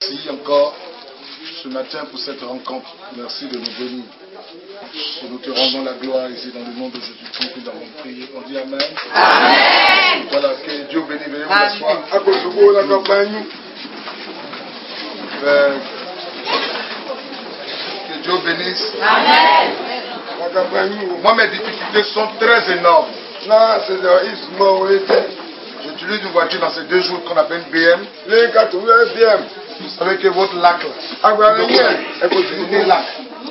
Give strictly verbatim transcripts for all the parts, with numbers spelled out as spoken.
merci encore ce matin pour cette rencontre. Merci de nous bénir. Nous te rendons la gloire ici dans le nom de Jésus-Christ. Nous avons prié. On dit Amen. Amen. Voilà, que Dieu bénisse. Veuillez vous asseoir. Euh, que Dieu bénisse. Amen. Moi, mes difficultés sont très énormes. J'utilise une voiture dans ces deux jours qu'on appelle B M. Vous savez que votre lac là, c'est lac.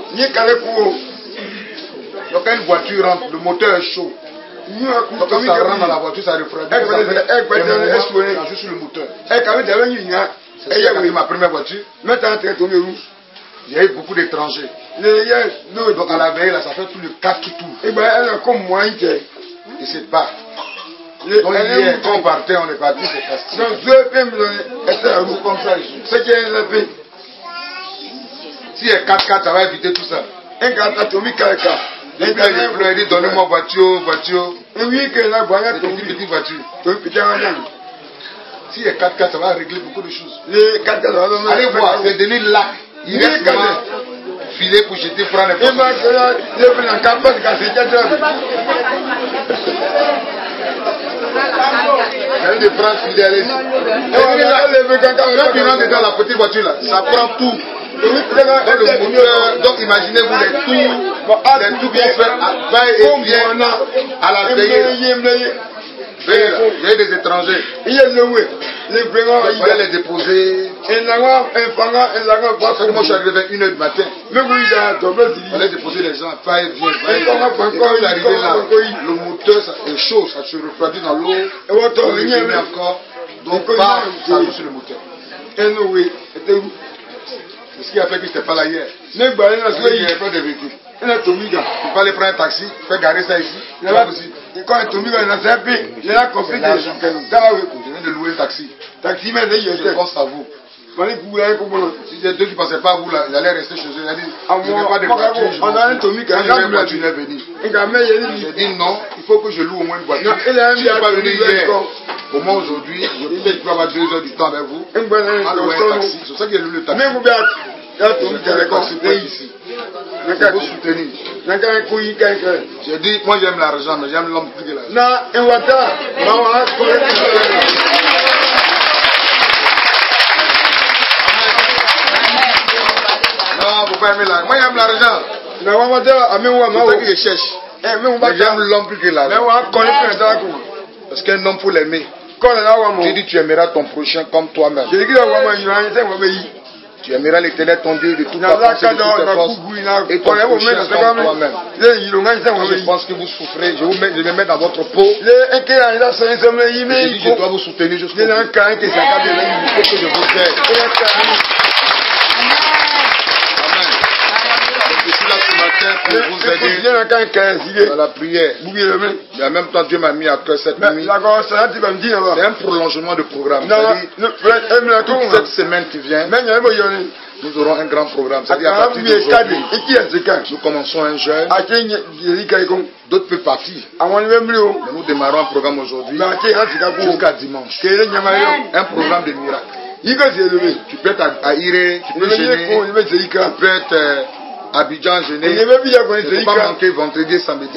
Donc quand une voiture rentre, le moteur est chaud. Donc quand ça rentre dans la voiture, ça refroidit. Ça joue sur le moteur. C'est ma première voiture. J'ai eu beaucoup d'étrangers. Donc à la veille, là, ça fait tout le quatre qui tourne. Il se bat. Donc hier, quand on partait, on est parti, c'est facile. C'est comme ça ici. Si il y a quatre quatre, ça va éviter tout ça. Il pleure, il dit donnez-moi voiture, voiture. C'est une petite voiture. Si il y a quatre quatre, ça va régler beaucoup de choses. Allez voir, c'est donné lac. Il reste vraiment filet pour jeter, prendre les poissons. J'allais de prendre filet, allez-y. Quand tu rentres dans la petite voiture là, ça prend tout. Donc, le moteur, donc imaginez-vous les tours, les tours bien faits à va et vient à la veillée. Il y a des étrangers. Il y a les déposer. Parce que moi je suis arrivé vers une heure du matin. Il fallait déposer les gens. Va et vient, va et vient. Quand il est arrivé là, le moteur ça est chaud, ça se refroidit dans l'eau. On le met encore. Donc, pas, ça joue sur le moteur. C'est ce qui a fait que je n'étais pas là hier. Il n'y avait pas de véhicule. Il fallait prendre un taxi, faire garer ça ici. C'est pas possible. Je viens de louer un taxi. Je pense à vous. Si les deux qui ne passaient pas à vous, là, ils allaient rester chez eux. Il a dit, je ne veux pas de voiture. Je vais continuer à venir. J'ai dit non, il faut que je loue au moins une voiture. Si je ne suis pas venu hier, au moins aujourd'hui, je peux avoir deux heures du temps avec vous. À louer un taxi. C'est ça qui est loué le taxi. Je vais consulter ici. Il faut vous soutenir. J'ai dit, moi j'aime l'argent, mais j'aime l'homme plus que l'argent. Non, vous ne pouvez pas aimer l'argent. Moi j'aime l'argent. C'est ça que je cherche. Mais j'aime l'homme plus que l'argent. Parce qu'un homme, faut l'aimer. Tu dis tu aimeras ton prochain comme toi-même. Tu aimeras l'Éternel ton Dieu de toute ta pensée, de toutes tes forces, et ton prochain comme toi-même. Je pense que vous souffrez, je, vous mets, je vais mettre dans votre peau. Je dis je dois vous soutenir jusqu'au bout. Il faut que je vous aide. Amen. Je suis là ce matin pour vous aider dans la prière. Mais en même temps, Dieu m'a mis à cœur cette nuit. C'est un prolongement de programme. Toute cette semaine qui vient, nous aurons un grand programme. C'est-à-dire à partir d'aujourd'hui, nous commençons un jeûne. D'autres peuvent partir. Mais nous démarrons un programme aujourd'hui jusqu'à dimanche. Un programme de miracles. Tu peux être à Iré, tu peux gêner, tu peux être euh, à Abidjan gêné. Il ne faut pas manquer vendredi et samedi.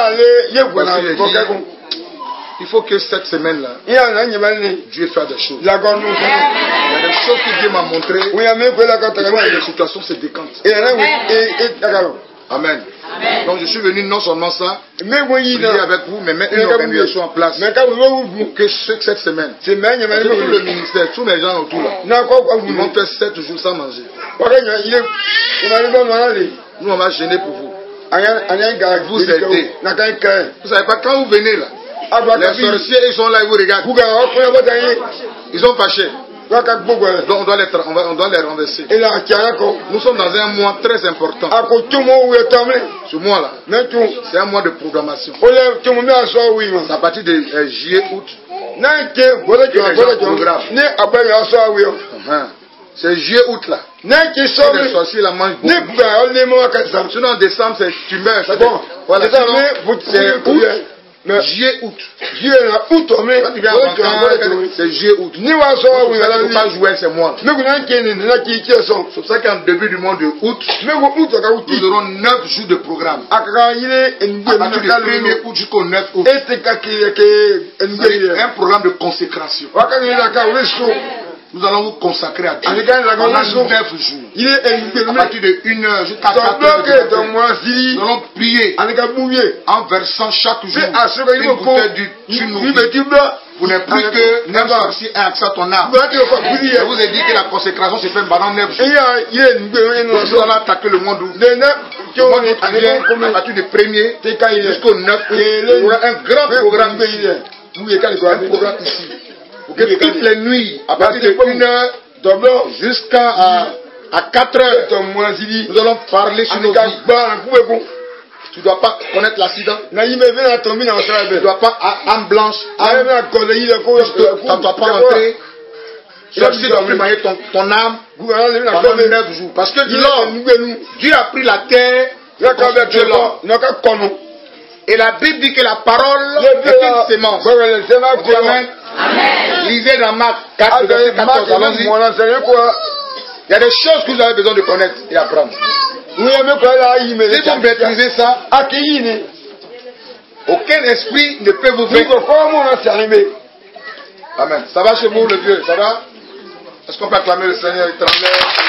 Il faut que cette semaine-là, Dieu fasse des choses. Il y a des choses que Dieu m'a montrées. Il faut que les situations se décantent. Amen. Amen. Donc je suis venu non seulement ça, prier avec vous, mais mettre une organisation en place. Que cette semaine, tout le ministère, tous les gens autour là, ils vont faire sept jours sans manger. Nous on va gêner pour vous. Vous aider. Vous savez pas, quand vous venez là, les sorciers ils sont là, ils vous regardent. Ils ont fâché. Donc on doit les, on va, on doit les renverser. Nous sommes dans un mois très important. Ce mois là, c'est un mois de programmation. C'est à partir de euh, juillet, août. C'est juillet, août là. Les sorciers la mangent beaucoup. Sinon en décembre, tu meurs. Bon, voilà. C'est août, Juillet, août. Juillet, août, mais c'est juillet, août. Ni wa so vous n'allez pas jouer ces mois. Mais vous n'avez qu'un son. C'est pour ça qu'en début du mois de août, nous aurons neuf jours de programme. À partir du premier août jusqu'au neuf août. C'est un programme de consécration. Nous allons vous consacrer à Dieu pendant neuf jours. À partir de une heure jusqu'à quatre heures, nous allons prier en versant chaque jour une bouteille d'huile. Vous n'êtes plus que neuf sorciers et accès à ton âme. Je vous ai dit que la consécration se fait pendant neuf jours. Nous allons attaquer le monde où à partir du premier jusqu'au neuf août. Il y aura un grand programme ici. Un programme ici. Que toutes les nuits, à partir de une heure jusqu'à à quatre heures, nous allons parler sur nos vies. Tu ne dois pas connaître l'accident. Tu ne dois pas âme blanche. Tu ne dois pas entrer. Chercher de primailler ton, ton âme pendant neuf jours. Parce que Dieu a pris la terre de l'homme. Et la Bible dit que la parole est une sémence. Amen. Amen. Lisez dans Marc quatre, verset quatorze. Allons-y. Il y a des choses que vous avez besoin de connaître et apprendre. Si vous maîtrisez ça, aucun esprit ne peut vous vaincre. Amen. Ça va chez vous, le Dieu? Ça va? Est-ce qu'on peut acclamer le Seigneur éternel?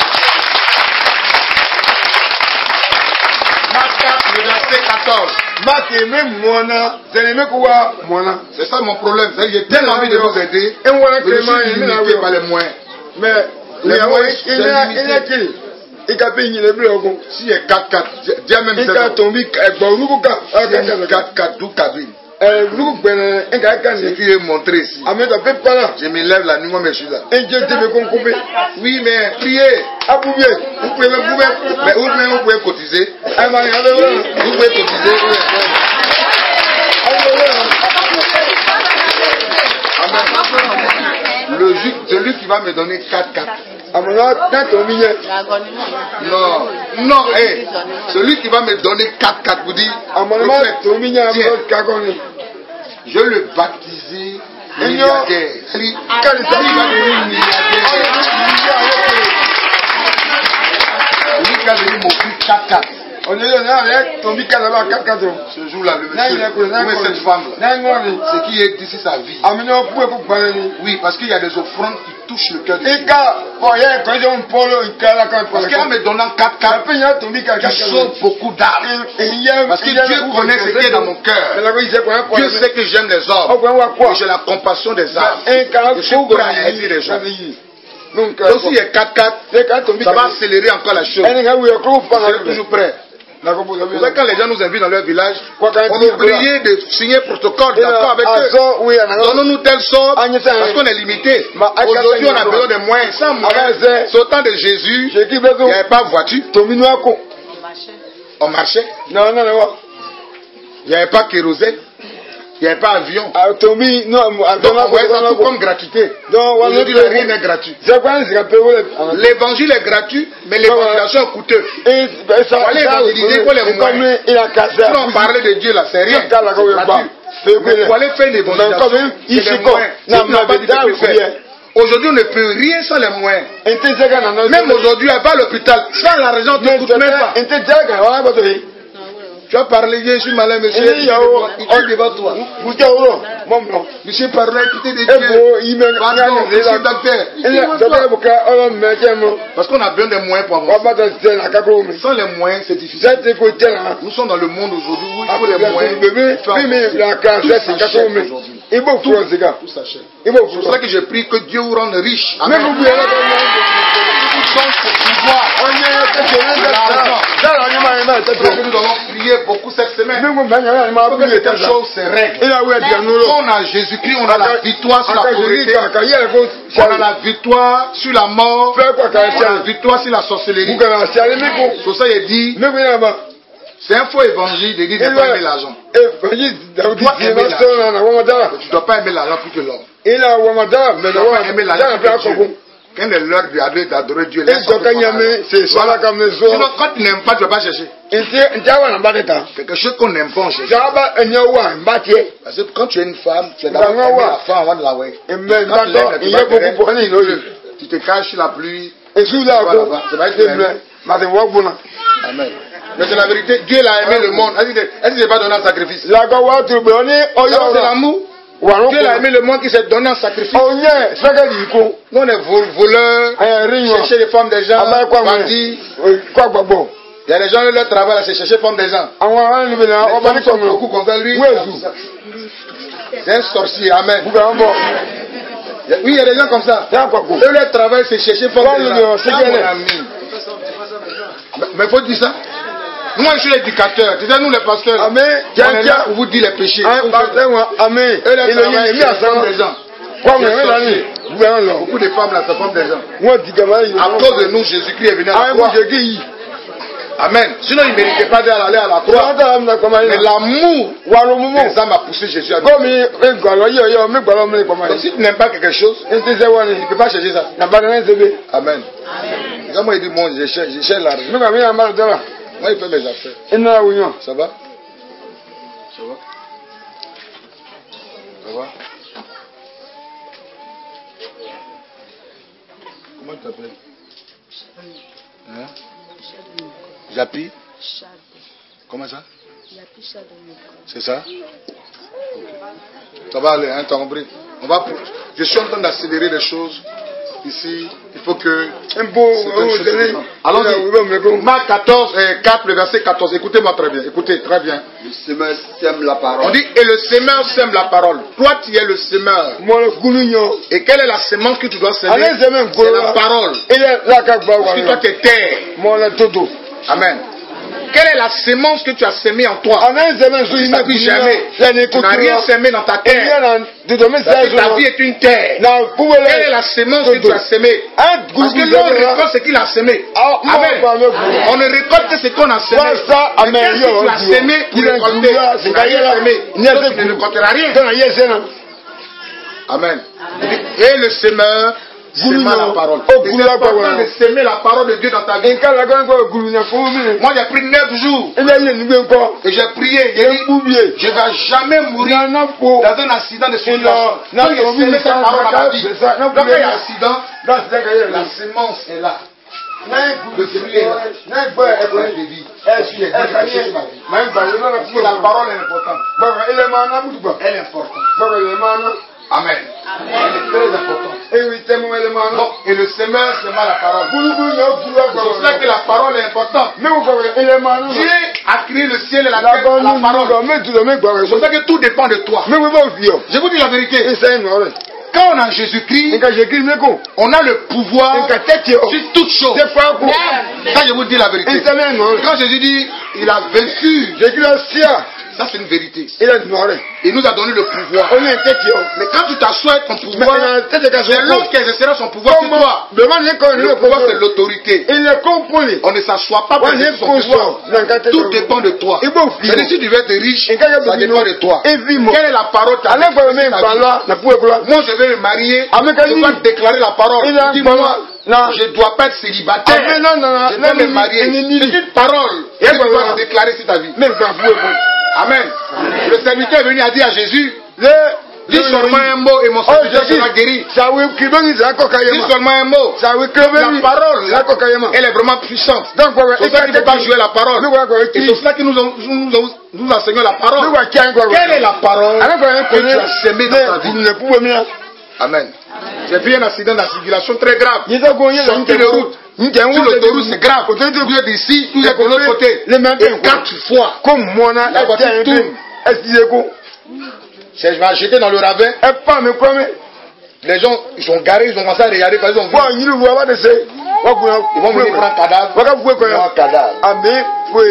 Marc quatre, le verset quatorze. C'est ça mon problème. J'ai tellement envie de vous aider. Mais je suis limité par les moyens. Mais les moyens sont limités. Si il y a quatre quatre, Dieu même c'est quatre quatre, d'où cabine. C'est qui est montré ici. Je me lève la nuit, moi, mais je suis là. Oui, mais priez. Vous pouvez, vous pouvez, mais vous pouvez, vous pouvez cotiser. Vous pouvez cotiser. Le juge, celui qui va me donner quatre quatre. Non, non, hey, celui qui va me donner quatre quatre vous dit, je vais le baptiser milliardaire. Il va devenir milliardaire. Celui qui a venu m'offrir quatre quatre. Ce jour-là, le monsieur, où est cette femme-là? C'est qui est d'ici sa vie. Oui, parce qu'il y a des offrandes qui touchent le cœur de Dieu. Parce qu'en me donnant quatre quatre, tu sauves beaucoup d'âmes. Parce que Dieu connaît ce qui est dans mon cœur. Dieu sait que j'aime les hommes. Et j'ai la compassion des âmes. Je suis prêt à aider les gens. Donc s'il y a quatre quatre, ça va accélérer encore la chose. Je suis toujours prêt. Vous savez, quand les gens nous invitent dans leur village, on oublie de signer protocole d'accord avec eux. Donnons-nous telle sorte, parce qu'on est limité. Aujourd'hui, on a besoin de moyens. Sans moyens, c'est au temps de Jésus, il n'y avait pas de voiture. On marchait. Il n'y avait pas kérosène. Il n'y avait pas avion. Donc on voyait ça tout comme gratuité. Aujourd'hui, rien n'est gratuit. L'évangile est gratuit, mais l'évangélisation est coûteuse. Il fallait évangéliser pour les moyens. Quand on parlait de Dieu là, c'est rien. Il fallait faire l'évangélisation. C'est les moyens. C'est qu'on n'a pas dit de faire. Aujourd'hui, on ne peut rien sans les moyens. Même aujourd'hui, à part l'hôpital, sans l'argent, on ne coûte même pas. Tu as parlé, je suis malin, monsieur. Il est devant toi. Monsieur parlait, écoutez des dieux. Pardon, monsieur docteur. Parce qu'on a besoin des moyens pour avancer. Sans les moyens, c'est difficile. Nous sommes dans le monde aujourd'hui où il faut les moyens. Il faut tout s'achète. C'est pour ça que je prie que Dieu vous rende riche. Amen. Pour pouvoir. Nous allons prier beaucoup cette semaine. Pour que cette chose se règle. On a Jésus-Christ, on a la victoire sur la pauvreté. On a la victoire sur la mort. On a la victoire sur la sorcellerie. C'est pour ça qu'il dit, c'est un faux évangile de dire de ne pas aimer l'argent. Tu dois aimer l'argent. Tu ne dois pas aimer l'argent plus que l'homme. Tu ne dois pas aimer l'argent plus que Dieu. Quand il est l'heure d'adorer Dieu, laisse tomber. Sinon, quand tu n'aimes pas, tu ne vas pas chercher. Quelque chose qu'on n'aime pas, on cherche. Parce que quand tu es une femme, tu es d'abord aimer la femme avant de la voir. Quand tu l'aimes, tu te caches sur la pluie. Voilà, ça va être Amen. Mais c'est la vérité, Dieu a aimé le monde. Est-ce qu'il n'est pas donné un sacrifice? C'est l'amour. Dieu a aimé le monde qui s'est donné en sacrifice. Nous on est voleurs, chercher les femmes des gens, bandits. Il y a des gens, leur travail, c'est chercher les femmes des gens. Les femmes sont beaucoup contre lui. C'est un sorcier, amen. Oui, il y a des gens comme ça. Eux, leur travail, c'est chercher les femmes des gens. Mais il faut dire ça. Moi, je suis l'éducateur. C'est nous les pasteurs. Amen. On est là pour vous dire les péchés. Amen. Eux, leur travail, c'est les femmes des gens. Beaucoup de femmes, là, c'est les femmes des gens. À cause de nous, Jésus-Christ est venu à la croix. Amen. Sinon, il ne méritait pas d'aller à la croix. Mais l'amour des âmes a poussé Jésus à venir. Donc, si tu n'aimes pas quelque chose, tu ne peux pas chercher ça. Amen. Quand moi, il dit, bon, je cherche, je cherche l'argent. Moi, il fait mes affaires. Ça va? Ça va? Ça va? Comment tu t'appelles? Hein? Japi? Comment ça? C'est ça? Ça va aller, hein, t'as compris? On va, je suis en train d'accélérer les choses. Ici, il faut que... Allons-y. Marc quatorze, quatre, le verset quatorze. Écoutez-moi très bien. Écoutez, très bien. Le semeur sème la parole. On dit, et le semeur sème la parole. Toi, tu es le semeur. Et quelle est la semence que tu dois semer? C'est la parole. Parce que toi, tu es terre. Amen. Quelle est la semence que tu as semée en toi? Tu n'as plus jamais. Tu n'as rien semé dans ta terre. Ta vie est une terre. Quelle est la semence que tu as semée? Parce que l'homme récolte ce qu'il a semé. Amen. On ne récolte que ce qu'on a semé. Mais qu'est-ce que tu as semé pour récolter? Tu n'as rien semé. Donc tu ne récolteras rien. Amen. Et le semeur sème la parole. C'est important de semer la parole de Dieu dans ta vie. Moi j'ai pris neuf jours et j'ai prié. J'ai dit, je ne vais jamais mourir dans un accident de circulation. Donc j'ai semé cette parole dans ma vie. Donc il y a un accident, la semence est là. Le fruit est là. La parole est importante. Elle est importante. Amen. Amen. C'est très important. Donc, et le semeur sema la parole. C'est pour ça que la parole est importante. Dieu a créé le ciel et la terre à la parole. C'est pour ça que tout dépend de toi. Je vous dis la vérité. Quand on a Jésus-Christ, on a le pouvoir sur toutes choses. Ça, je vous dis la vérité. Quand Jésus dit, il a vaincu, ça c'est une vérité. Il nous a donné le pouvoir. Mais quand tu t'assois ton pouvoir, c'est l'autre qui exercera son pouvoir sur toi. Le pouvoir c'est l'autorité. On ne s'assoit pas pour exercer son pouvoir. Tout dépend de toi. C'est-à-dire si tu veux être riche, ça dépend de toi. Quelle est la parole que tu as? Moi je vais me marier, je dois déclarer la parole. Dis-moi, je ne dois pas être célibataire. Je dois me marier. C'est une parole que tu dois déclarer sur ta vie. Amen. Le serviteur est venu à dire à Jésus, dis seulement un mot et mon serviteur sera guéri. Dis seulement un mot. La parole, elle est vraiment puissante. C'est pour ça qu'il ne faut pas jouer la parole. Et c'est pour ça que nous, nous, nous, nous enseignons la parole. Quelle est la parole que tu as semée dans ta vie? Amen. J'ai vu un accident de circulation très grave. Sortie de route. Sur l'autoroute, c'est grave. Vous êtes ici, vous êtes de l'autre côté. Et quatre fois, la voiture tourne. Je vais jeter dans le ravin. Les gens, ils sont garés, ils ont commencé à regarder. Ils ont vu. Ils vont venir prendre un cadavre. Un cadavre. Amen.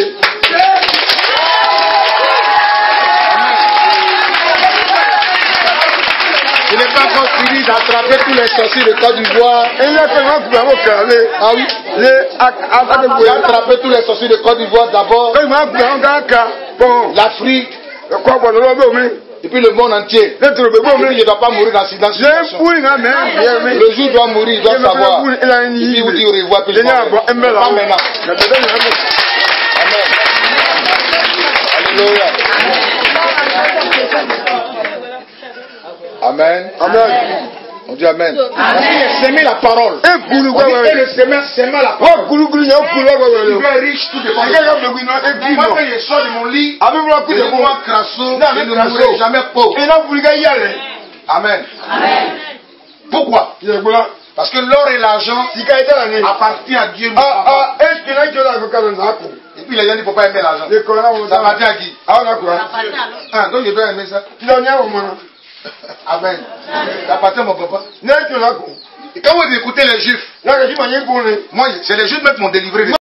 Il n'est pas encore fini d'attraper tous les sorciers de Côte d'Ivoire. Ah oui. Il a attrapé tous les sorciers de Côte d'Ivoire d'abord. L'Afrique. Et puis le monde entier. Et puis je ne dois pas mourir dans cette situation. Le jour doit mourir, il doit savoir. Et puis vous dire au revoir, puis je m'en vais. Pas maintenant. Alléluia. Amen. Amen. On dit Amen. Amen. S'aimer la parole. Et le semer, s'aimer la parole. Il est riche, tout dépend. Moi, quand je sors de mon lit, je ne vois crasso, je ne mourrai jamais pauvre. Amen. Amen. Pourquoi? Parce que l'or et l'argent appartiennent à Dieu. Et puis les gens ne peuvent pas aimer l'argent. Ça appartient à qui? Ah, donc je dois aimer ça. Amen. Ça appartient à mon papa. Et quand vous écoutez les juifs, moi, c'est les juifs même qui m'ont délivré.